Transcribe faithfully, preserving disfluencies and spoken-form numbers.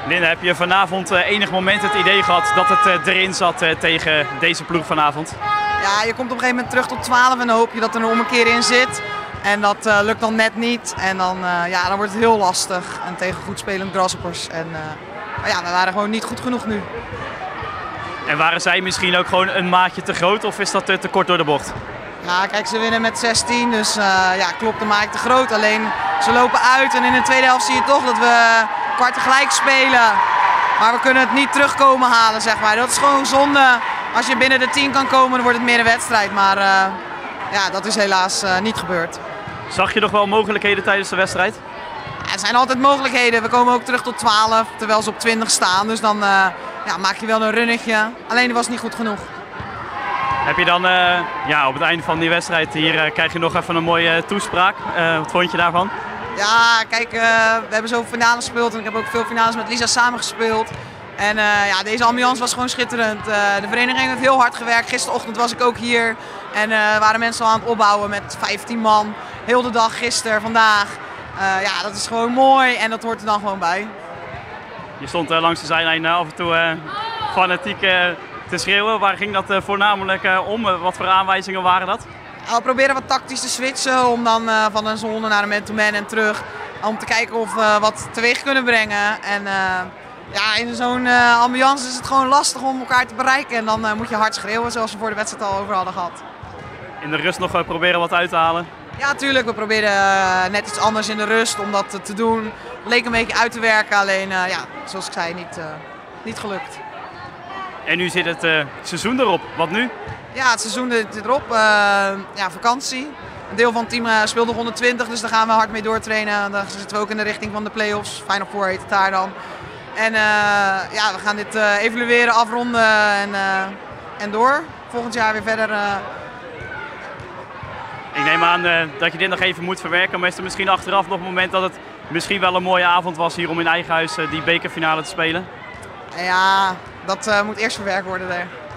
Linda, heb je vanavond uh, enig moment het idee gehad dat het uh, erin zat uh, tegen deze ploeg vanavond? Ja, je komt op een gegeven moment terug tot twaalf en dan hoop je dat er een ommekeer in zit. En dat uh, lukt dan net niet en dan, uh, ja, dan wordt het heel lastig. En tegen goed spelend Grasshoppers. En, uh, maar ja, we waren gewoon niet goed genoeg nu. En waren zij misschien ook gewoon een maatje te groot of is dat uh, te kort door de bocht? Ja, kijk, ze winnen met zestien, dus uh, ja, klopt, dan maak ik te groot. Alleen ze lopen uit en in de tweede helft zie je toch dat we kwarten gelijk spelen. Maar we kunnen het niet terugkomen halen, zeg maar. Dat is gewoon zonde. Als je binnen de tien kan komen, dan wordt het meer een wedstrijd. Maar uh, ja, dat is helaas uh, niet gebeurd. Zag je nog wel mogelijkheden tijdens de wedstrijd? Ja, er zijn altijd mogelijkheden. We komen ook terug tot twaalf, terwijl ze op twintig staan. Dus dan uh, ja, maak je wel een runnetje. Alleen dat was niet goed genoeg. Heb je dan uh, ja, op het einde van die wedstrijd, hier uh, krijg je nog even een mooie uh, toespraak. Uh, wat vond je daarvan? Ja, kijk, uh, we hebben zoveel finales gespeeld en ik heb ook veel finales met Lisa samengespeeld. En uh, ja, deze ambiance was gewoon schitterend. Uh, de vereniging heeft heel hard gewerkt. Gisterochtend was ik ook hier en uh, waren mensen al aan het opbouwen met vijftien man. Heel de dag, gisteren, vandaag. Uh, ja, dat is gewoon mooi en dat hoort er dan gewoon bij. Je stond uh, langs de zijlijn uh, af en toe uh, fanatiek uh, te schreeuwen. Waar ging dat uh, voornamelijk uh, om? Uh, wat voor aanwijzingen waren dat? We proberen wat tactisch te switchen om dan uh, van een zone naar een man-to-man en terug. Om te kijken of we uh, wat teweeg kunnen brengen. En uh, ja, in zo'n uh, ambiance is het gewoon lastig om elkaar te bereiken. En dan uh, moet je hard schreeuwen zoals we voor de wedstrijd al over hadden gehad. In de rust nog uh, proberen wat uit te halen? Ja, tuurlijk. We proberen uh, net iets anders in de rust om dat uh, te doen. Het leek een beetje uit te werken, alleen uh, ja, zoals ik zei, niet, uh, niet gelukt. En nu zit het uh, seizoen erop. Wat nu? Ja, het seizoen zit erop. Uh, ja, vakantie. Een deel van het team uh, speelt nog honderdtwintig, dus daar gaan we hard mee doortrainen. Dan zitten we ook in de richting van de play-offs. Final Four heet het daar dan. En uh, ja, we gaan dit uh, evalueren, afronden en, uh, en door. Volgend jaar weer verder. Uh... Ik neem aan uh, dat je dit nog even moet verwerken, maar is er misschien achteraf nog een moment dat het misschien wel een mooie avond was hier om in eigen huis uh, die bekerfinale te spelen? Ja, dat uh, moet eerst verwerkt worden daar.